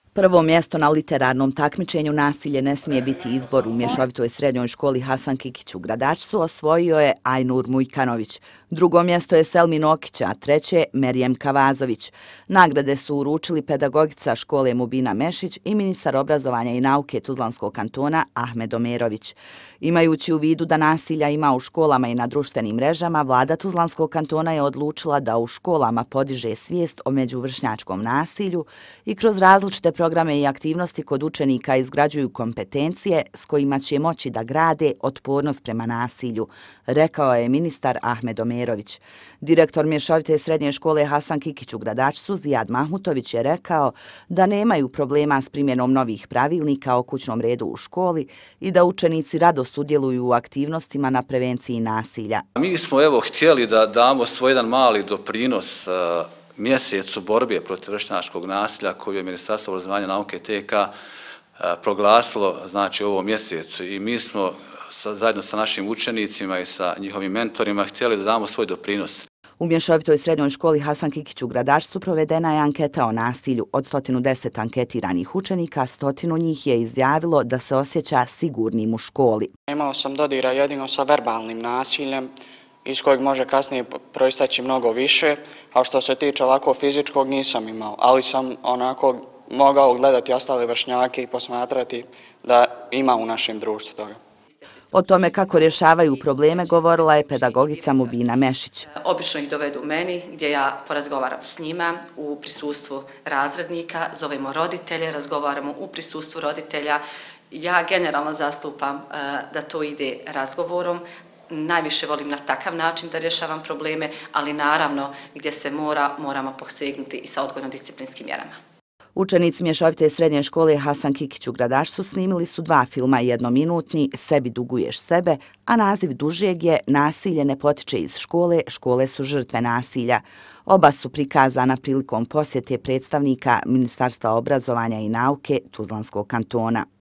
Prvo mjesto na literarnom takmičenju Nasilje ne smije biti izbor u mješovitoj srednjoj školi Hasan Kikić u Gradačcu osvojio je Ajnur Mujkanović. Drugo mjesto je Selmin Okić, a treće Merijem Kavazović. Nagrade su uručili pedagogica škole Mubina Mešić i ministar obrazovanja i nauke Tuzlanskog kantona Ahmed Omerović. Imajući u vidu da nasilja ima u školama i na društvenim mrežama, vlada Tuzlanskog kantona je odlučila da u školama podiže svijest o međuvršnjačkom nasilju i kroz različite programe i aktivnosti kod učenika izgrađuju kompetencije s kojima će moći da grade otpornost prema nasilju, rekao je ministar Ahmed Omerović. Direktor mješovite srednje škole Hasan Kikić u Gradačcu Zijad Mahmutović je rekao da nemaju problema s primjenom novih pravilnika o kućnom redu u školi i da učenici rado sudjeluju u aktivnostima na prevenciji nasilja. Mi smo htjeli da damo svoj jedan mali doprinos mjesecu borbe protiv vršnjačkog nasilja koju je Ministarstvo obrazovanja, nauke i TK proglasilo u ovom mjesecu i mi smo zajedno sa našim učenicima i sa njihovim mentorima htjeli da damo svoj doprinos. U mješovitoj srednjoj školi Hasan Kikić u Gradačcu provedena je anketa o nasilju. Od 110 anketiranih učenika, 100 njih je izjavilo da se osjeća sigurnim u školi. Imao sam dodira jedino sa verbalnim nasiljem, iz kojeg može kasnije proisteći mnogo više, a što se tiče ovako fizičkog nisam imao, ali sam onako mogao gledati ostale vršnjake i posmatrati da ima u našem društvu toga. O tome kako rješavaju probleme govorila je pedagogica Mubina Mešić. Obično ih dovedu meni gdje ja porazgovaram s njima u prisustvu razrednika, zovemo roditelje, razgovaramo u prisustvu roditelja. Ja generalno zastupam da to ide razgovorom. Najviše volim na takav način da rješavam probleme, ali naravno gdje se moramo posegnuti i sa odgojno-disciplinskim mjerama. Učenici mješovite srednje škole Hasan Kikić u Gradačcu snimili su 2 filma jednominutni Sebi duguješ sebe, a naziv dužeg je Nasilje ne potiče iz škole, škole su žrtve nasilja. Oba su prikazana prilikom posjete predstavnika Ministarstva obrazovanja i nauke Tuzlanskog kantona.